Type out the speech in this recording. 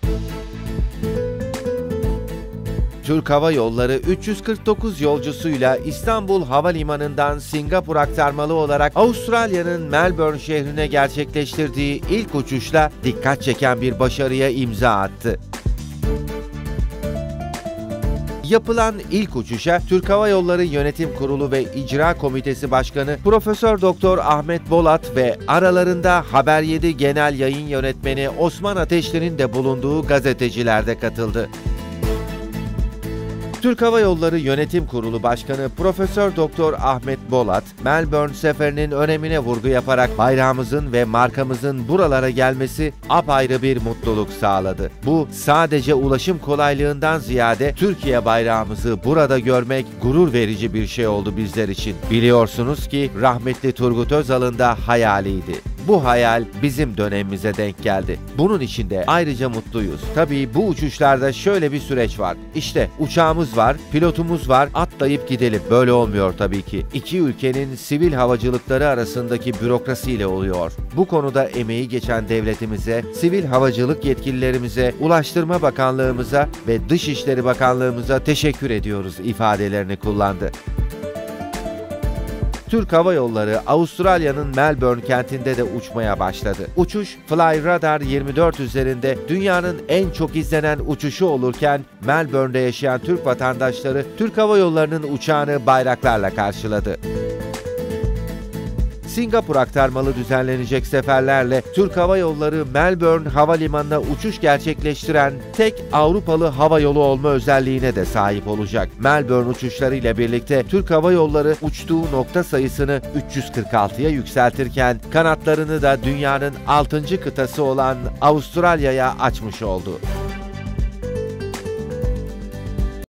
Türk Hava Yolları 349 yolcusuyla İstanbul Havalimanı'ndan Singapur aktarmalı olarak Avustralya'nın Melbourne şehrine gerçekleştirdiği ilk uçuşla dikkat çeken bir başarıya imza attı. Yapılan ilk uçuşa Türk Hava Yolları Yönetim Kurulu ve İcra Komitesi Başkanı Profesör Doktor Ahmet Bolat ve aralarında Haber 7 Genel Yayın Yönetmeni Osman Ateşli'nin de bulunduğu gazeteciler de katıldı. Türk Hava Yolları Yönetim Kurulu Başkanı Profesör Doktor Ahmet Bolat, Melbourne seferinin önemine vurgu yaparak bayrağımızın ve markamızın buralara gelmesi apayrı bir mutluluk sağladı. Bu sadece ulaşım kolaylığından ziyade Türkiye bayrağımızı burada görmek gurur verici bir şey oldu bizler için. Biliyorsunuz ki rahmetli Turgut Özal'ın da hayaliydi. Bu hayal bizim dönemimize denk geldi. Bunun için de ayrıca mutluyuz. Tabii bu uçuşlarda şöyle bir süreç var. İşte uçağımız var, pilotumuz var, atlayıp gidelim. Böyle olmuyor tabii ki. İki ülkenin sivil havacılıkları arasındaki bürokrasiyle oluyor. Bu konuda emeği geçen devletimize, sivil havacılık yetkililerimize, Ulaştırma Bakanlığımıza ve Dışişleri Bakanlığımıza teşekkür ediyoruz ifadelerini kullandı. Türk Hava Yolları Avustralya'nın Melbourne kentinde de uçmaya başladı. Uçuş Flyradar 24 üzerinde dünyanın en çok izlenen uçuşu olurken Melbourne'de yaşayan Türk vatandaşları Türk Hava Yolları'nın uçağını bayraklarla karşıladı. Singapur aktarmalı düzenlenecek seferlerle Türk Hava Yolları Melbourne Havalimanı'na uçuş gerçekleştiren tek Avrupalı hava yolu olma özelliğine de sahip olacak. Melbourne uçuşları ile birlikte Türk Hava Yolları uçtuğu nokta sayısını 346'ya yükseltirken kanatlarını da dünyanın 6. kıtası olan Avustralya'ya açmış oldu.